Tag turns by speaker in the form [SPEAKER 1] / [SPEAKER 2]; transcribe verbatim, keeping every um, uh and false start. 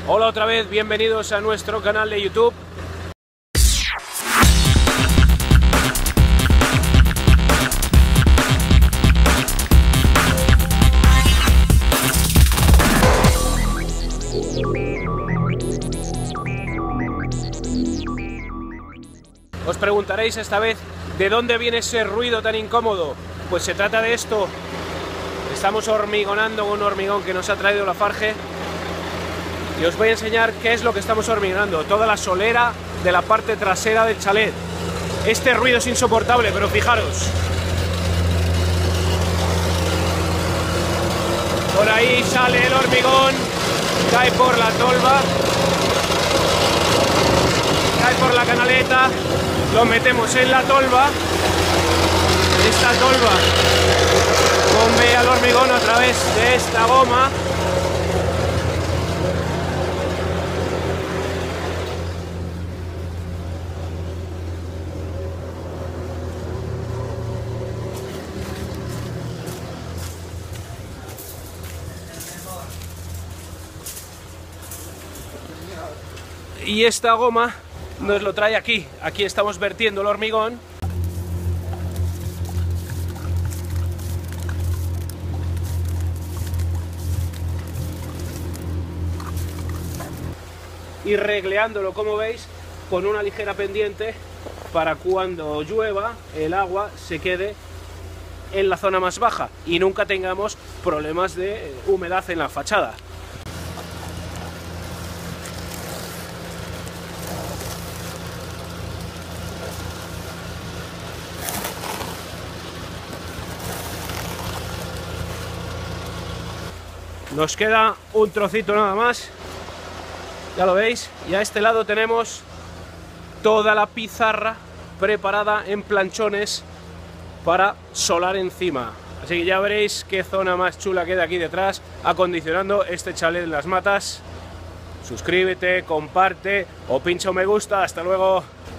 [SPEAKER 1] Hola otra vez, bienvenidos a nuestro canal de YouTube. Os preguntaréis esta vez ¿de dónde viene ese ruido tan incómodo? Pues se trata de esto. Estamos hormigonando con un hormigón que nos ha traído Lafarge y os voy a enseñar qué es lo que estamos hormigonando. Toda la solera de la parte trasera del chalet. Este ruido es insoportable, pero fijaros. Por ahí sale el hormigón, cae por la tolva, cae por la canaleta, lo metemos en la tolva. Esta tolva bombea el hormigón a través de esta goma. Y esta goma nos lo trae aquí. Aquí estamos vertiendo el hormigón. Y regleándolo, como veis, con una ligera pendiente para cuando llueva el agua se quede en la zona más baja y nunca tengamos problemas de humedad en la fachada. Nos queda un trocito nada más, ya lo veis, y a este lado tenemos toda la pizarra preparada en planchones para solar encima. Así que ya veréis qué zona más chula queda aquí detrás, acondicionando este chalet en Las Matas. Suscríbete, comparte o pincha un me gusta. Hasta luego.